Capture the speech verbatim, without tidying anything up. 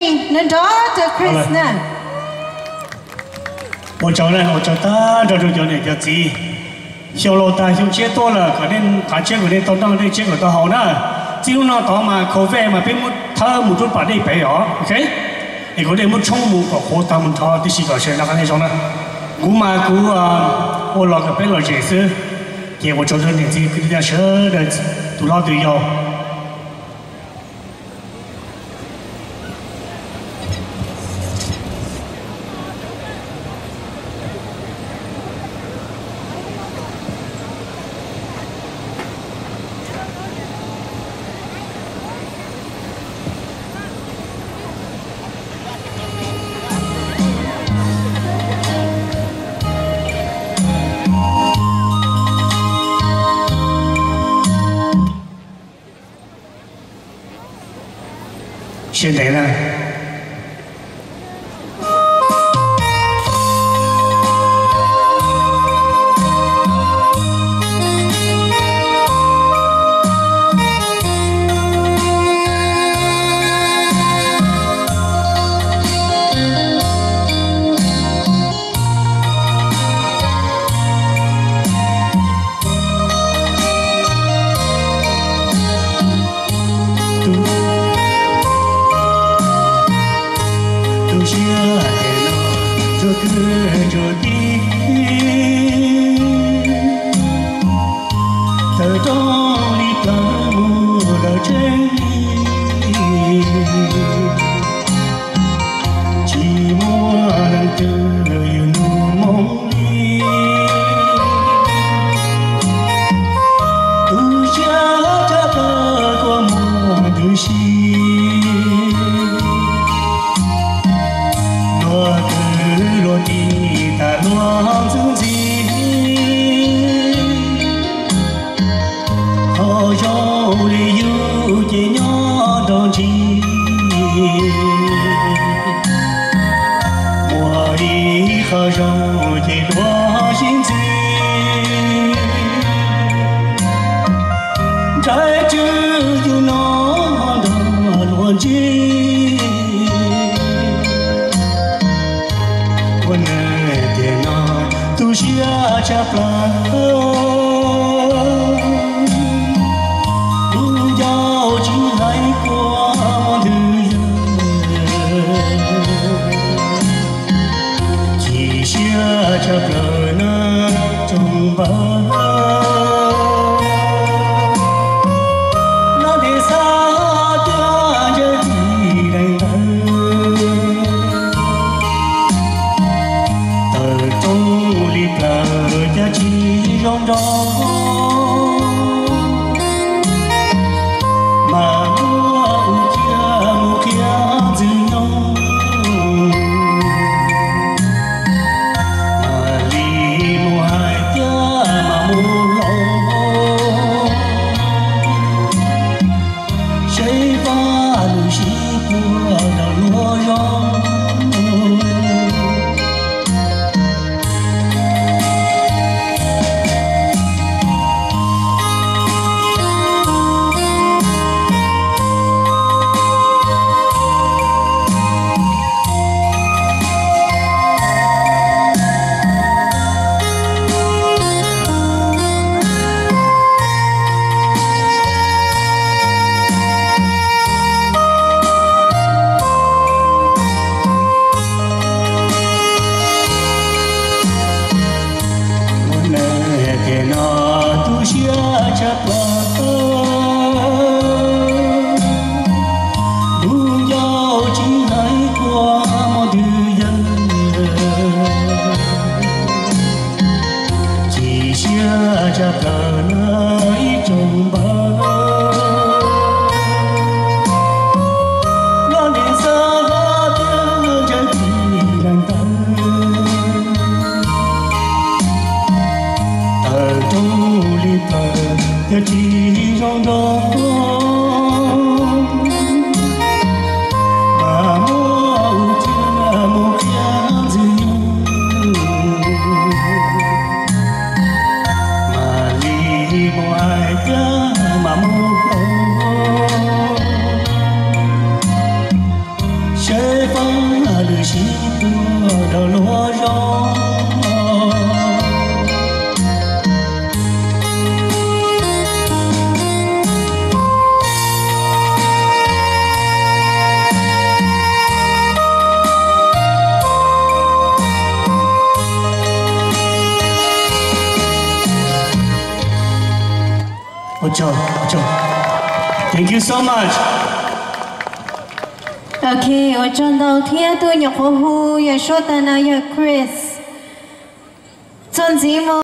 nên đó từ Chris nè. 我找呢，我找他，找找找呢，叫gì？小老大小姐多了，可能他结果呢，当当的结果都好呢。只有那当嘛，咖啡嘛，别么他么就把你备哦 ，OK？ 你嗰啲么冲么个好大么他啲事个先，那看你说呢？我嘛我啊，我老个别老解释，给我找找年纪，佢哋舍的，都老对要。 现在呢？ trong chế phong lửa xí tua đầu lúa gió Ocho, Ocho. Thank you so much. Okay, ở trong đầu tiên tôi nhập hồ hù, giờ số ta nào giờ Chris. Chân gì mà